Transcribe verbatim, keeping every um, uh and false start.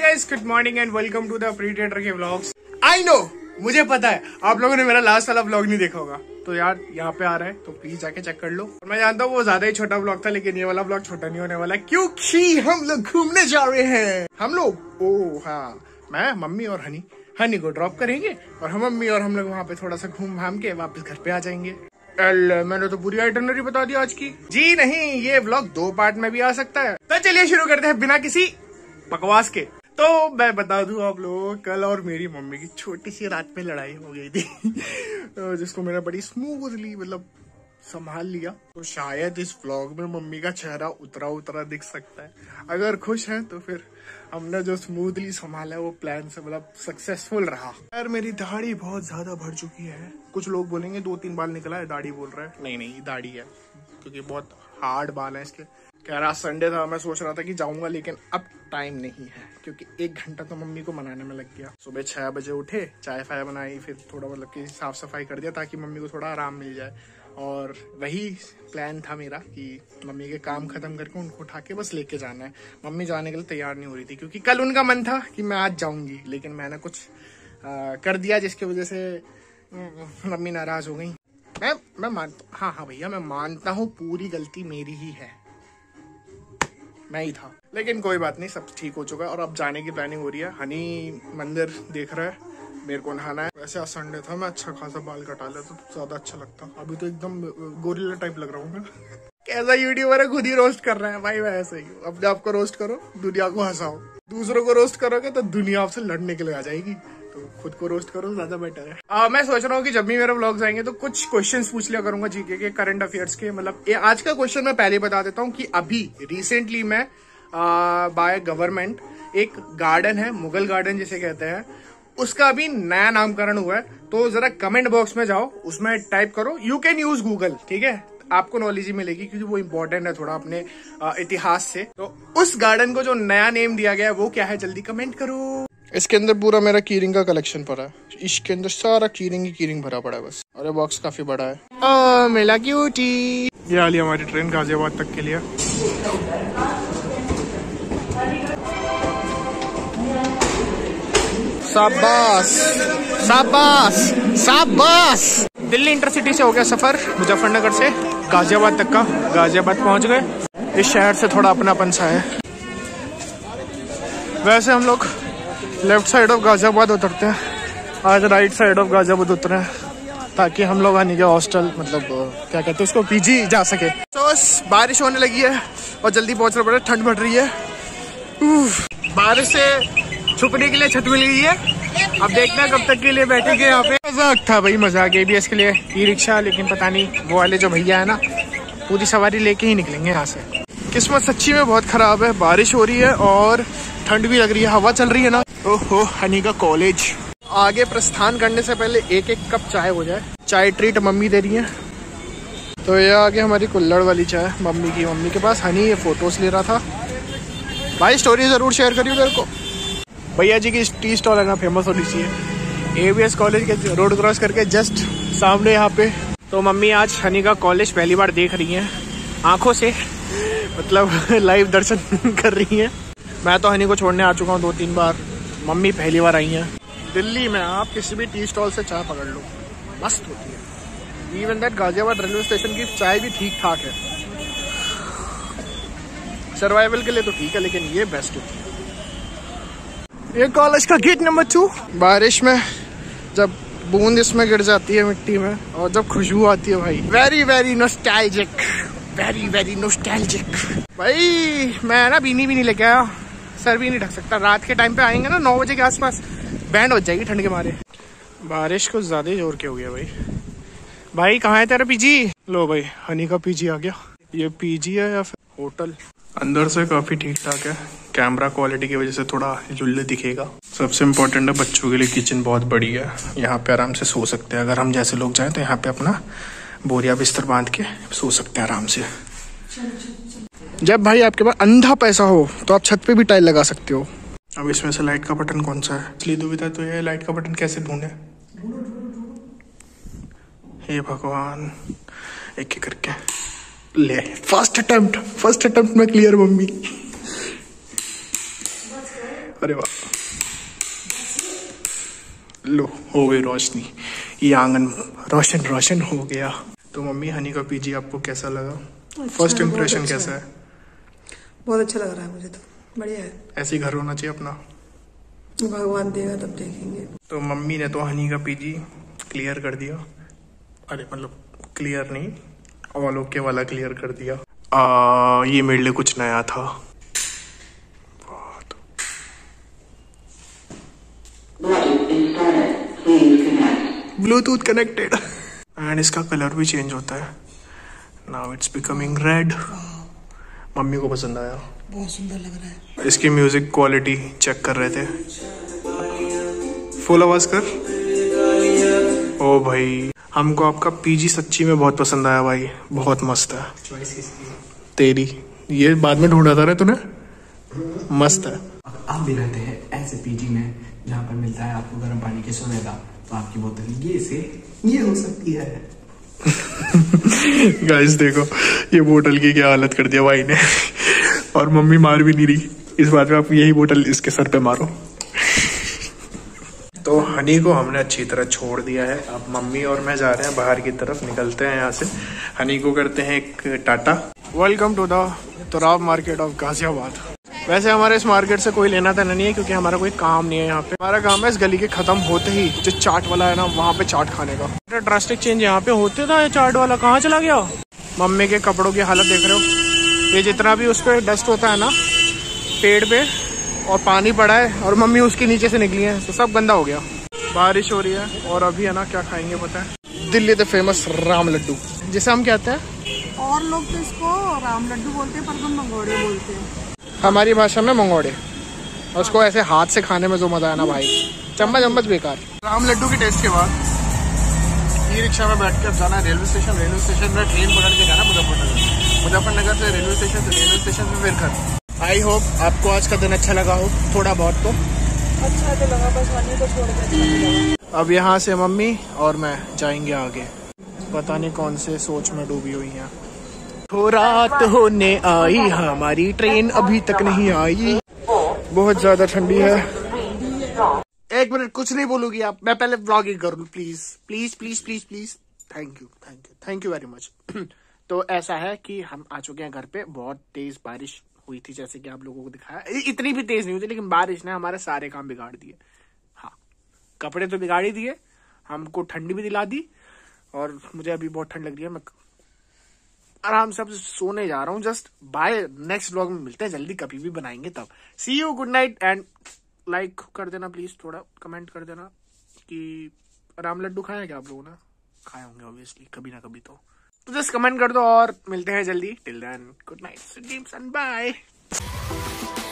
Guys, good morning and welcome to the predator के vlogs. I know, मुझे पता है आप लोगों ने मेरा लास्ट वाला व्लॉग नहीं देखा होगा, तो यार यहाँ पे आ रहा है तो प्लीज जाके चेक कर लो। और मैं जानता हूँ वो ज्यादा ही छोटा व्लॉग था, लेकिन ये वाला व्लॉग छोटा नहीं होने वाला क्योंकि हम लोग घूमने जा रहे हैं। हम लोग ओ हाँ मैं मम्मी और हनी हनी को ड्रॉप करेंगे और हम मम्मी और हम लोग वहाँ पे थोड़ा सा घूम घाम के वापस घर पे आ जाएंगे। मैंने तो पूरी आइटनरी बता दी आज की। जी नहीं, ये व्लॉग दो पार्ट में भी आ सकता है। तो चलिए शुरू करते हैं बिना किसी बकवास के। तो मैं बता दूं आप लोगों, कल और मेरी मम्मी की छोटी सी रात में लड़ाई हो गई थी जिसको मैंने बड़ी स्मूथली मतलब संभाल लिया। तो शायद इस व्लॉग में मम्मी का चेहरा उतरा उतरा दिख सकता है। अगर खुश है तो फिर हमने जो स्मूथली संभाला है वो प्लान से मतलब सक्सेसफुल रहा। यार मेरी दाढ़ी बहुत ज्यादा बढ़ चुकी है। कुछ लोग बोलेंगे दो तीन बाल निकला है, दाढ़ी बोल रहा है। नहीं नहीं, दाढ़ी है क्योंकि बहुत हार्ड बाल है इसके। कह रहा संडे था, मैं सोच रहा था कि जाऊंगा, लेकिन अब टाइम नहीं है क्योंकि एक घंटा तो मम्मी को मनाने में लग गया। सुबह छह बजे उठे, चाय फाय बनाई, फिर थोड़ा मतलब कि साफ सफाई कर दिया ताकि मम्मी को थोड़ा आराम मिल जाए। और वही प्लान था मेरा कि मम्मी के काम खत्म करके उनको उठा के बस लेके जाना है। मम्मी जाने के लिए तैयार नहीं हो रही थी क्योंकि कल उनका मन था कि मैं आज जाऊंगी, लेकिन मैंने कुछ आ, कर दिया जिसकी वजह से मम्मी नाराज हो गई। मैं मैं मानता हाँ हाँ भैया मैं मानता हूँ पूरी गलती मेरी ही है, मैं ही था, लेकिन कोई बात नहीं, सब ठीक हो चुका है। और अब जाने की प्लानिंग हो रही है। हनी मंदिर देख रहा है, मेरे को नहाना है। वैसे आज संडे था, मैं अच्छा खासा बाल कटा लेता तो ज्यादा अच्छा लगता। अभी तो एकदम गोरिल्ला टाइप लग रहा हूँ मैं कैसा यूट्यूबर है, खुद ही रोस्ट कर रहा है भाई। मैं ऐसे ही हूँ, अपने आप को रोस्ट करो, दुनिया को हंसाओ। दूसरों को रोस्ट करोगे तो दुनिया आपसे लड़ने के लिए आ जाएगी, तो खुद को रोस्ट करो, ज्यादा बेटर है। आ, मैं सोच रहा हूँ कि जब भी मेरे व्लॉग्स आएंगे तो कुछ क्वेश्चंस पूछ लिया करूंगा जीके के, करंट अफेयर्स के। मतलब ये आज का क्वेश्चन मैं पहले बता देता हूँ कि अभी रिसेंटली मैं बाय गवर्नमेंट एक गार्डन है, मुगल गार्डन जिसे कहते हैं, उसका अभी नया नामकरण हुआ है। तो जरा कमेंट बॉक्स में जाओ, उसमें टाइप करो, यू कैन यूज गूगल, ठीक है, आपको नॉलेज ही मिलेगी क्योंकि वो इम्पोर्टेंट है थोड़ा अपने आ, इतिहास से। तो उस गार्डन को जो नया नेम दिया गया है वो क्या है, जल्दी कमेंट करो। इसके अंदर पूरा मेरा कीरिंग का कलेक्शन पड़ा है, इसके अंदर सारा कीरिंग ही कीरिंग भरा पड़ा है बस। और ये बॉक्स काफी बड़ा है। आ, मेला क्यूटी। ये वाली हमारी ट्रेन गाजियाबाद तक के लिए। शाबाश शाबाश शाबाश। दिल्ली इंटरसिटी से हो गया सफर, मुजफ्फरनगर से गाजियाबाद तक का। गाजियाबाद पहुंच गए। इस शहर से थोड़ा अपनापन सा है। वैसे हम लोग लेफ्ट साइड ऑफ गाजियाबाद उतरते हैं, आज राइट साइड ऑफ गाजियाबाद उतरे हैं ताकि हम लोग आने के हॉस्टल मतलब क्या कहते हैं उसको, पीजी जा सके। तो बारिश होने लगी है और जल्दी पहुंचना पड़ा, ठंड बढ़ रही है। बारिश से छुपने के लिए छत मिल गई है। अब देखना कब तक के लिए बैठेंगे यहाँ पे। मजाक था भाई, मजाक एबीएस के लिए ई रिक्शा, लेकिन पता नहीं वो वाले जो भैया है ना पूरी सवारी लेके ही निकलेंगे यहाँ से। किस्मत सच्ची में बहुत खराब है, बारिश हो रही है और ठंड भी लग रही है, हवा चल रही है ना। ओहो, हनी का कॉलेज। आगे प्रस्थान करने से पहले एक एक कप चाय हो जाए। चाय ट्रीट मम्मी दे रही है। तो ये आगे हमारी कुल्हड़ वाली चाय मम्मी की, मम्मी के पास। हनी ये फोटोज ले रहा था भाई, स्टोरी जरूर शेयर करियो मेरे को। भैया जी की टी स्टॉल है ना, फेमस होनी चाहिए। एबीएस कॉलेज के रोड क्रॉस करके जस्ट सामने यहाँ पे। तो मम्मी आज हनी का कॉलेज पहली बार देख रही हैं आंखों से, मतलब लाइव दर्शन कर रही हैं। मैं तो हनी को छोड़ने आ चुका हूँ दो तीन बार, मम्मी पहली बार आई हैं। दिल्ली में आप किसी भी टी स्टॉल से चाय पकड़ लो, मस्त होती है। Even that Ghaziabad railway station की चाय भी ठीक ठाक है, सर्वाइवल के लिए तो ठीक है, लेकिन ये बेस्ट होती है। ये कॉलेज का गेट नंबर टू। बारिश में जब बूंद इसमें गिर जाती है मिट्टी में और जब खुशबू आती है भाई, very very nostalgic, very very nostalgic. भाई मैं ना बीनी भी नहीं लेके आया, सर भी नहीं ढक सकता। रात के टाइम पे आएंगे ना नौ बजे के आसपास, बैंड हो जाएगी ठंड के मारे। बारिश को ज्यादा ही जोर के हो गया भाई। भाई कहाँ है तेरा पीजी? लो भाई, हनी का पीजी आ गया। ये पीजी है या फिर होटल? अंदर से काफी ठीक ठाक है, कैमरा क्वालिटी की वजह से थोड़ा जुल्ले दिखेगा। सबसे इम्पोर्टेंट है बच्चों के लिए किचन बहुत बड़ी है, यहाँ पे आराम से सो सकते हैं। अगर हम जैसे लोग जाएं तो यहाँ पे अपना बोरिया बिस्तर बांध के सो सकते हैं आराम से। जब भाई आपके पास अंधा पैसा हो तो आप छत पे भी टाइल लगा सकते हो। अब इसमें से लाइट का बटन कौन सा है, इसलिए दुविधा तो ये लाइट का बटन कैसे ढूंढे। हे भगवान, एक एक करके ले। फर्स्ट अटेम्प्ट फर्स्ट अटेम्प्ट में क्लियर मम्मी। अरे वाह। लो हो गई रोशनी, ये आंगन रोशन रोशन हो गया। तो मम्मी हनी का पीजी आपको कैसा लगा? फर्स्ट अच्छा, इम्प्रेशन अच्छा कैसा है? बहुत अच्छा लग रहा है मुझे तो, बढ़िया है। ऐसे ही घर होना चाहिए अपना, भगवान देगा तब देखेंगे। तो मम्मी ने तो हनी का पीजी क्लियर कर दिया, अरे मतलब क्लियर नहीं, ऑल ओके वाला क्लियर कर दिया। आ, ये मेरे लिए कुछ नया था। ब्लूटूथ कनेक्टेड एंड इसका कलर भी चेंज होता है, now it's becoming red. Mummy को पसंद आया, बहुत सुंदर लग रहा है। इसकी म्यूजिक क्वालिटी चेक कर रहे थे, फुल आवाज कर। ओ भाई हमको आपका पीजी सच्ची में बहुत पसंद आया भाई, बहुत मस्त है। तेरी ये बाद में ढूंढा था ना तूने, मस्त है। आप भी रहते हैं ऐसे पीजी में जहाँ पर मिलता है आपको गर्म पानी की सुविधा, तो आपकी बोतल ये से ये हो सकती है। गाइस देखो ये बोतल की क्या हालत कर दिया भाई ने, और मम्मी मार भी नहीं रही, इस बात में आप यही बोतल इसके सर पे मारो। तो हनी को हमने अच्छी तरह छोड़ दिया है, अब मम्मी और मैं जा रहे हैं बाहर की तरफ, निकलते हैं यहाँ से। हनी को करते हैं एक tata. Welcome to the Turab market of Ghaziabad. वैसे हमारे इस मार्केट से कोई लेना देना नहीं है, क्योंकि हमारा कोई काम नहीं है यहाँ पे। हमारा काम है इस गली के खत्म होते ही जो चाट वाला है ना, वहाँ पे चाट खाने का। ड्रास्टिक चेंज यहाँ पे होते था, ये चाट वाला कहाँ चला गया? मम्मी के कपड़ों की हालत देख रहे हो, ये जितना भी उस पर डस्ट होता है ना पेड़ पे, और पानी पड़ा है, और मम्मी उसके नीचे से निकली है, तो सब गंदा हो गया। बारिश हो रही है, और अभी है ना क्या खाएंगे पता है? दिल्ली के फेमस राम लड्डू, जिसे हम कहते हैं, और लोग तो इसको राम लड्डू बोलते हैं, पर हम मंगोड़े बोलते हैं हमारी भाषा में मंगोड़े। और उसको ऐसे हाथ से खाने में जो मजा है ना भाई, चम्मच चम्मच बेकार। राम लड्डू के टेस्ट के बाद ई रिक्शा में बैठ कर जाना है रेलवे स्टेशन, रेलवे स्टेशन में ट्रेन पकड़ के जाना मुजफ्फरनगर, मुजफ्फरनगर से रेलवे स्टेशन, से रेलवे स्टेशन से फिर घर। आई होप आपको आज का दिन अच्छा लगा हो, थोड़ा बहुत तो अच्छा तो लगा, बस हनी को छोड़ के अच्छा लगा। अब यहाँ से मम्मी और मैं जाएंगे आगे, पता नहीं कौन से सोच में डूबी हुई हैं। तो रात होने आई, हमारी ट्रेन अभी तक नहीं आई, बहुत ज्यादा ठंडी है। एक मिनट कुछ नहीं बोलूंगी आप, मैं पहले व्लॉगिंग करूँ please please please please please. Thank you thank you thank you very much. तो ऐसा है कि हम आ चुके हैं घर पे, बहुत तेज बारिश हुई थी जैसे कि आप लोगों को दिखाया, इतनी भी तेज नहीं हुई थी, लेकिन बारिश ने हमारे सारे काम बिगाड़ दिए। हाँ कपड़े तो बिगाड़ ही दिए, हमको ठंडी भी दिला दी, और मुझे अभी बहुत ठंड लग रही है, मैं आराम से अब सोने जा रहा हूँ। जस्ट बाय, नेक्स्ट व्लॉग में मिलते हैं जल्दी, कभी भी बनाएंगे तब। See you, good night, and like कर देना प्लीज, थोड़ा कमेंट कर देना कि राम लड्डू खाया क्या आप लोगों ने? खाए होंगे ऑब्वियसली कभी ना कभी, तो तो जस्ट कमेंट कर दो, और मिलते हैं जल्दी। Till then good night, sweet dreams and bye.